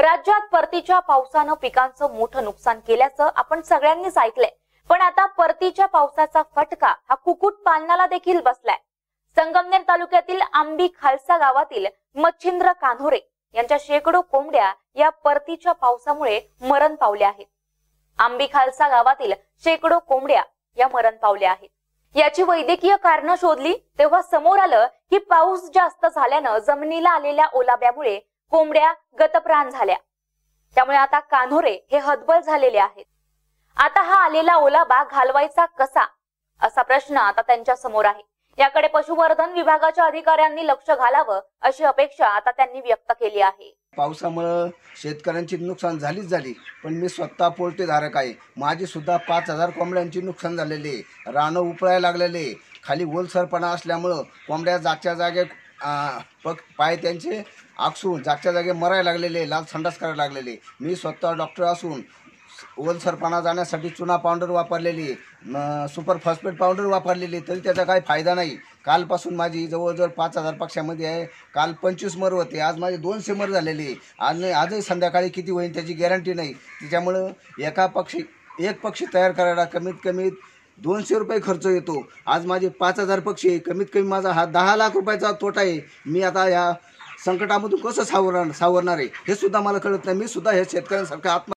राज्यात परतीच्या पावसानं पिकांचं मोठं नुकसान केल्याचं आपण सगळ्यांनीच ऐकलंय। पण आता परतीच्या पावसाचा फटका हा कुक्कुट पालनाला देखील बसलाय। संगमनेर तालुक्यातील आंबी खालसा गावातील मच्छिंद्र कान्होरे यांच्या शेकडो कोंबड्या या परतीच्या पावसामुळे मरण पावल्या आहेत। आंबी खालसा गावातील शेकडो कोंबड्या या मरण पावल्या आहेत। याची वैद्यकीय कारण शोधली तेव्हा समोर आलं की पाऊस जास्त झाल्यानं जमिनीला आलेल्या ओलाव्यामुळे कोंबड्या गतप्राण झाल्या। त्यामुळे आता कान्होरे हे हतबल झालेले आहेत। आता हा आलेला ओलावा घालवायचा कसा असा प्रश्न आता त्यांच्या समोर आहे। याकडे पशुवर्धन विभागाच्या अधिकाऱ्यांनी लक्ष घालावं अशी अपेक्षा आता त्यांनी व्यक्त केली आहे। पावसामुळे शेतकऱ्यांची नुकसान झाली, पण मी स्वतः पोल्ट्रीधारक आहे। माझी सुद्धा 5000 कोंबड्यांची नुकसान झालेले, रानं उपळायला लागलेले, खाली ओलसरपणा असल्यामुळं कोंबड्या जागच्या जागे पाय त्यांचे आकसून जागच्या जागे मरायला लागलेले, लाल संडास करायला लागलेले। मी स्वतः डॉक्टर असून ओलसरपणा जाण्यासाठी चुना पावडर वापरलेली, सुपर फॉस्फेट पावडर वापरलेली, तरी त्याचा काही फायदा नाही। कालपासून माझी जवळजवळ 5000 पक्षामध्ये आहे। काल 25 मर होते, आज माझे 200 मर झालेले। आजही संध्याकाळी किती होईल त्याची गॅरंटी नाही। त्याच्यामुळं एक पक्षी तयार करायला कमीत कमी 200 रुपये खर्च येतो। आज माझे 5000 पक्षी, कमीत कमी माझा हा 10 लाख रुपयाचा तोटा आहे। मी आता या संकटामधून कसं सावरणार आहे हे सुद्धा मला कळत नाही। मी सुद्धा हे शेतकऱ्यांसारखं